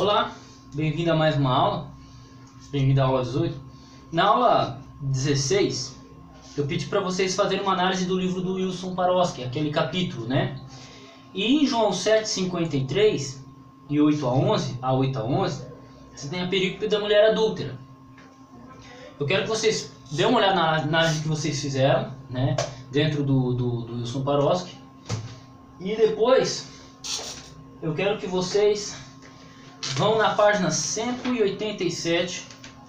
Olá, bem-vindo a mais uma aula, bem-vindo à aula 18. Na aula 16, eu pedi para vocês fazerem uma análise do livro do Wilson Paroski, aquele capítulo, né? E em João 7,53 e 8 a 11, você tem a perícope da mulher adúltera. Eu quero que vocês dêem uma olhada na análise que vocês fizeram, né? Dentro do Wilson Paroski. E depois, eu quero que vocês vão na página 187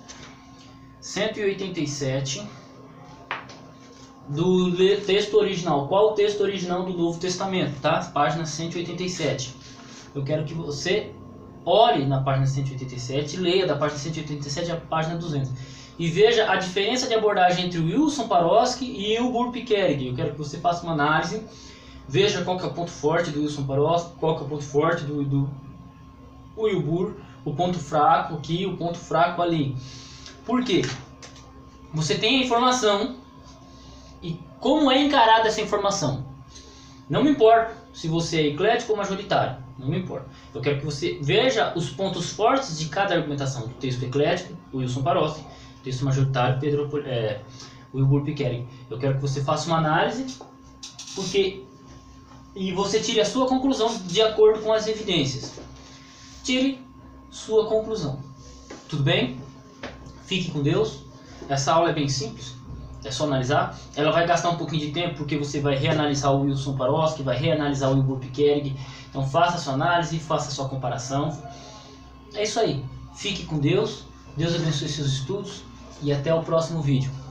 do texto original. Qual o texto original do Novo Testamento, tá? Página 187. Eu quero que você olhe na página 187, leia da página 187 à página 200 e veja a diferença de abordagem entre o Wilson Paroski e o Burr-Piquerig. Eu quero que você faça uma análise, veja qual que é o ponto forte do Wilson Paroski, qual que é o ponto forte do Will Burr, o ponto fraco aqui, o ponto fraco ali. Por quê? Você tem a informação e como é encarada essa informação. Não me importa se você é eclético ou majoritário, não me importa. Eu quero que você veja os pontos fortes de cada argumentação do texto eclético, Wilson Paroski, texto majoritário, Will Burr-Piquerig. Eu quero que você faça uma análise e você tire a sua conclusão de acordo com as evidências. Tire sua conclusão. Tudo bem? Fique com Deus. Essa aula é bem simples. É só analisar. Ela vai gastar um pouquinho de tempo porque você vai reanalisar o Wilson Paroski, vai reanalisar o Will Burr-Piquerig. Então faça a sua análise, faça a sua comparação. É isso aí. Fique com Deus. Deus abençoe seus estudos e até o próximo vídeo.